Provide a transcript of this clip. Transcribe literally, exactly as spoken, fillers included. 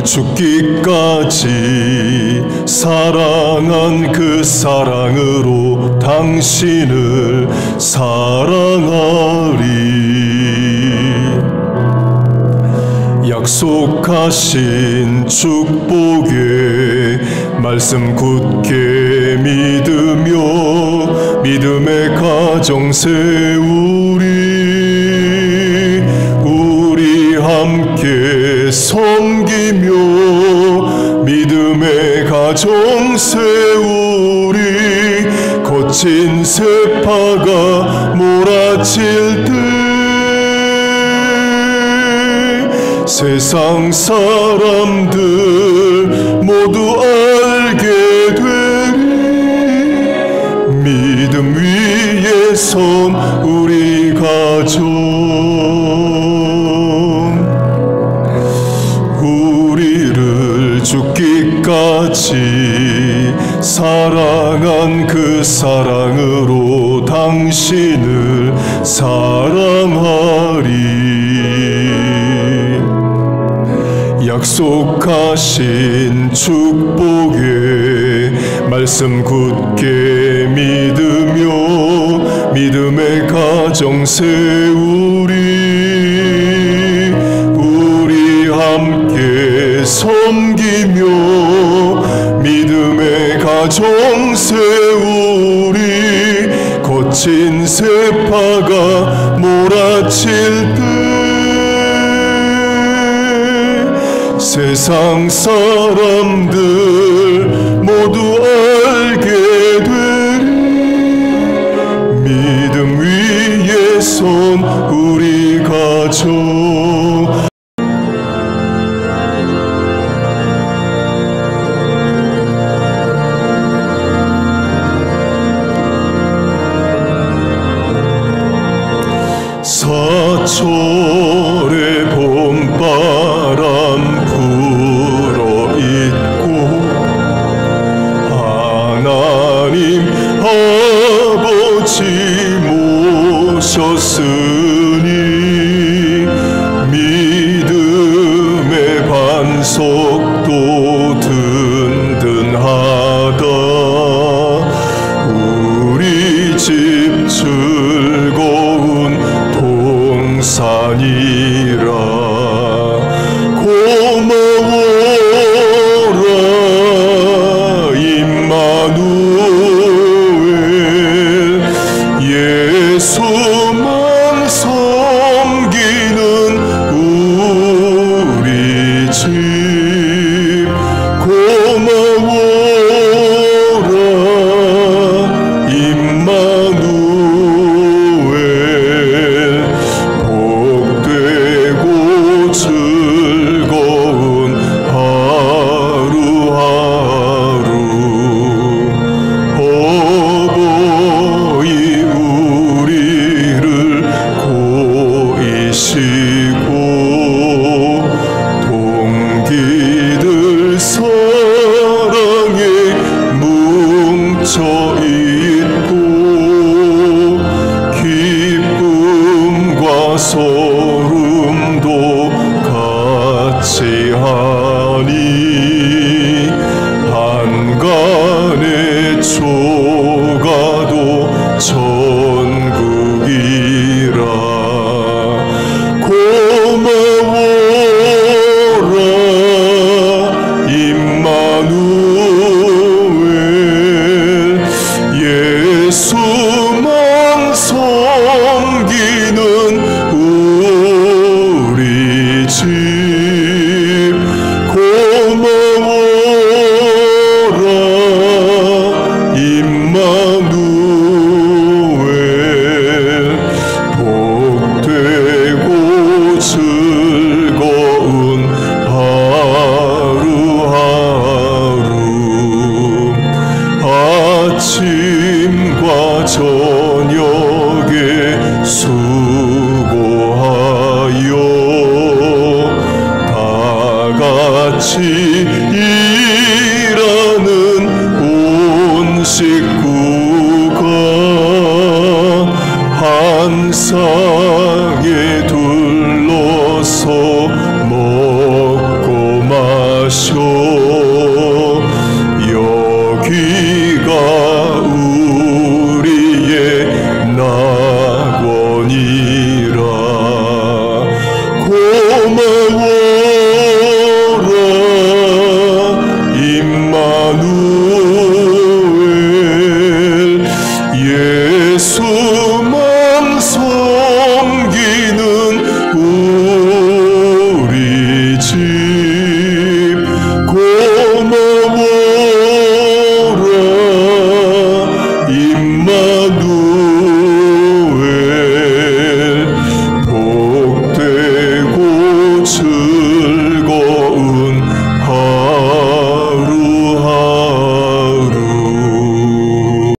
죽기까지 사랑한 그 사랑으로 당신을 사랑하리. 약속하신 축복의 말씀 굳게 믿으며 믿음의 가정 세우리. 우리 함께 섬기며 믿음의 가정 세우리. 거친 세파가 몰아칠 때 세상 사람들 모두 알게 되리. 믿음 위에 선 우리 가정, 우리를 죽기까지 사랑한 그 사랑으로 당신을 사랑하리. 약속하신 축복의 말씀 굳게 믿으며 믿음의 가정 세우리. 우리 함께 섬기며 믿음의 가정 세우리. 거친 세파가 몰아칠 때 세상 사람들 모두 알게 되리. 믿음 위에 선 우리 가정, 사철의 봄바람 불어있고 하나님 아버지 모셨으니 믿음의 반석도 든든하다. 우리 집 즐거운 동산이라. 고마워라 임마누엘. 예수만 섬기는 우리 집. 고마워라 임마누엘. 복되고 즐거운 하루하루. 어버이 우리를 고이시고 동기들 사랑에 뭉쳐있고 기쁨과 소름도 같이 하니 한간의 초가도 천국이라. 고마워라 임마누엘. 예수만 섬기는 우리 집. 고마워라 임마누엘. 복되고 즐거운 하루하루. 아침과 저녁에 수고하여 다 같이 일하는 온 식구가 한 상에 둘러서 먹고 마시고 예수